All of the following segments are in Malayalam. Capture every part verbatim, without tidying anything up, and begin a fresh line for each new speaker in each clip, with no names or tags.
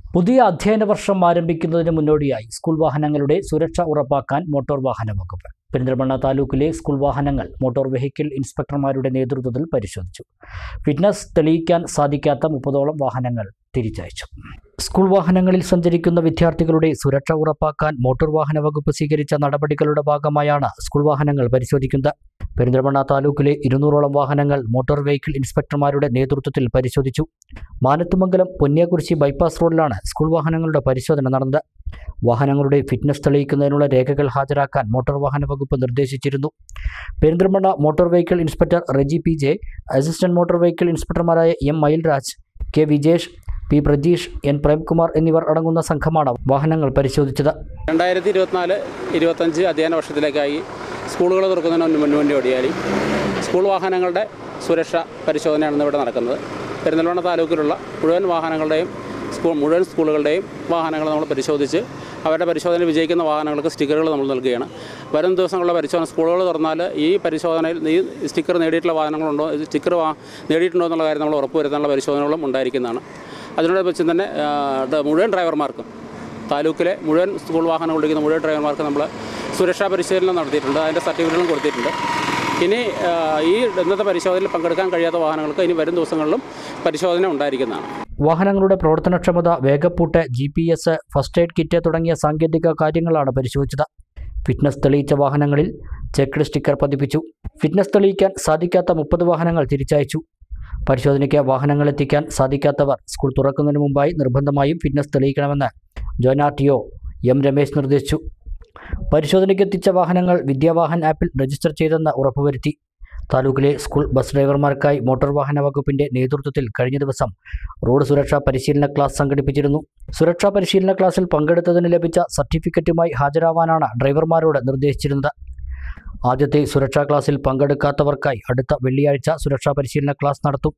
പുതിയ അധ്യയന വർഷം ആരംഭിക്കുന്നതിന് മുന്നോടിയായി സ്കൂൾ വാഹനങ്ങളുടെ സുരക്ഷ ഉറപ്പാക്കാൻ മോട്ടോർ വാഹന വകുപ്പ് പെരിന്തൽമണ്ണ താലൂക്കിലെ സ്കൂൾ വാഹനങ്ങൾ മോട്ടോർ വെഹിക്കിൾ ഇൻസ്പെക്ടർമാരുടെ നേതൃത്വത്തിൽ പരിശോധിച്ചു. ഫിറ്റ്നസ് തെളിയിക്കാൻ സാധിക്കാത്ത മുപ്പതോളം വാഹനങ്ങൾ തിരിച്ചയച്ചു. സ്കൂൾ വാഹനങ്ങളിൽ സഞ്ചരിക്കുന്ന വിദ്യാർത്ഥികളുടെ സുരക്ഷ ഉറപ്പാക്കാൻ മോട്ടോർ വാഹന വകുപ്പ് സ്വീകരിച്ച നടപടികളുടെ ഭാഗമായാണ് സ്കൂൾ വാഹനങ്ങൾ പരിശോധിക്കുന്നത്. പെരിന്തൽമണ്ണ താലൂക്കിലെ ഇരുന്നൂറോളം വാഹനങ്ങൾ മോട്ടോർ വെഹിക്കിൾ ഇൻസ്പെക്ടർമാരുടെ നേതൃത്വത്തിൽ പരിശോധിച്ചു. മാനത്തുമംഗലം പൊന്നിയാകുറിശി ബൈപ്പാസ് റോഡിലാണ് സ്കൂൾ വാഹനങ്ങളുടെ പരിശോധന നടന്നത്. വാഹനങ്ങളുടെ ഫിറ്റ്നസ് തെളിയിക്കുന്നതിനുള്ള രേഖകൾ ഹാജരാക്കാൻ മോട്ടോർ വാഹന വകുപ്പ് നിർദ്ദേശിച്ചിരുന്നു. Perinthalmanna motor vehicle inspector Reji P J, assistant motor vehicle ഇൻസ്പെക്ടർമാരായ M Mayilraj, K Vijesh, P Prajeesh, N Premkumar എന്നിവർ അടങ്ങുന്ന സംഘമാണ് വാഹനങ്ങൾ പരിശോധിച്ചത്.
രണ്ടായിരത്തി ഇരുപത്തിനാല് ഇരുപത്തഞ്ച് അധ്യയന വർഷത്തിലേക്കായി സ്കൂളുകൾ തുറക്കുന്നതിന് മുന്നോടിയായി സ്കൂൾ വാഹനങ്ങളുടെ സുരക്ഷ പരിശോധനയാണ് ഇവിടെ നടക്കുന്നത്. പെരിന്തൽമണ്ണ താലൂക്കിലുള്ള മുഴുവൻ വാഹനങ്ങളുടെയും സ്കൂൾ മുഴുവൻ സ്കൂളുകളുടെയും വാഹനങ്ങൾ നമ്മൾ പരിശോധിച്ച് അവരുടെ പരിശോധന വിജയിക്കുന്ന വാഹനങ്ങൾക്ക് സ്റ്റിക്കറുകൾ നമ്മൾ നൽകുകയാണ്. വരും ദിവസങ്ങളിലെ പരിശോധന സ്കൂളുകൾ തുറന്നാൽ ഈ പരിശോധനയിൽ ഈ സ്റ്റിക്കർ നേടിയിട്ടുള്ള വാഹനങ്ങളുണ്ടോ, സ്റ്റിക്കർ നേടിയിട്ടുണ്ടോ എന്നുള്ള കാര്യം നമ്മൾ ഉറപ്പുവരുത്താനുള്ള പരിശോധനകളും ഉണ്ടായിരിക്കുന്നതാണ്. അതിനോടൊപ്പം തന്നെ മുഴുവൻ ഡ്രൈവർമാർക്കും താലൂക്കിലെ മുഴുവൻ സ്കൂൾ വാഹനം ഓടിക്കുന്ന മുഴുവൻ ഡ്രൈവർമാർക്ക് നമ്മൾ സുരക്ഷാ പരിശീലനം നടത്തിയിട്ടുണ്ട്. അതിൻ്റെ സർട്ടിഫിക്കറ്റുകളും കൊടുത്തിട്ടുണ്ട്. ഇനി ഈ ഇന്നത്തെ പരിശോധനയിൽ പങ്കെടുക്കാൻ കഴിയാത്ത വാഹനങ്ങൾക്ക് ഇനി വരും ദിവസങ്ങളിലും പരിശോധന ഉണ്ടായിരിക്കുന്നതാണ്.
വാഹനങ്ങളുടെ പ്രവർത്തനക്ഷമത, വേഗപ്പൂട്ട്, G P S, first aid kit തുടങ്ങിയ സാങ്കേതിക കാര്യങ്ങളാണ് പരിശോധിച്ചത്. ഫിറ്റ്നസ് തെളിയിച്ച വാഹനങ്ങളിൽ ചെക്ക്ഡ് സ്റ്റിക്കർ പതിപ്പിച്ചു. ഫിറ്റ്നസ് തെളിയിക്കാൻ സാധിക്കാത്ത മുപ്പത് വാഹനങ്ങൾ തിരിച്ചയച്ചു. പരിശോധനയ്ക്ക് വാഹനങ്ങൾ എത്തിക്കാൻ സാധിക്കാത്തവർ സ്കൂൾ തുറക്കുന്നതിന് മുമ്പായി നിർബന്ധമായും ഫിറ്റ്നസ് തെളിയിക്കണമെന്ന് joint R T O M Ramesh നിർദ്ദേശിച്ചു. പരിശോധനയ്ക്ക് എത്തിച്ച വാഹനങ്ങൾ വിദ്യാവാഹൻ ആപ്പിൽ രജിസ്റ്റർ ചെയ്തെന്ന് ഉറപ്പുവരുത്തി. താലൂക്കിലെ സ്കൂൾ ബസ് ഡ്രൈവർമാർക്കായി മോട്ടോർ വാഹന വകുപ്പിന്റെ നേതൃത്വത്തിൽ കഴിഞ്ഞ ദിവസം റോഡ് സുരക്ഷാ പരിശീലന ക്ലാസ് സംഘടിപ്പിച്ചിരുന്നു. സുരക്ഷാ പരിശീലന ക്ലാസ്സിൽ പങ്കെടുത്തതിന് ലഭിച്ച സർട്ടിഫിക്കറ്റുമായി ഹാജരാവാനാണ് ഡ്രൈവർമാരോട് നിർദ്ദേശിച്ചിരുന്നത്. ആദ്യത്തെ സുരക്ഷാ ക്ലാസ്സിൽ പങ്കെടുക്കാത്തവർക്കായി അടുത്ത വെള്ളിയാഴ്ച സുരക്ഷാ പരിശീലന ക്ലാസ് നടത്തും.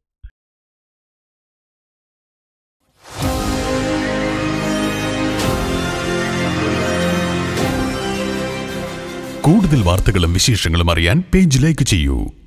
കൂടുതൽ വാർത്തകളും വിശേഷങ്ങളും അറിയാൻ പേജ് ലൈക്ക് ചെയ്യൂ.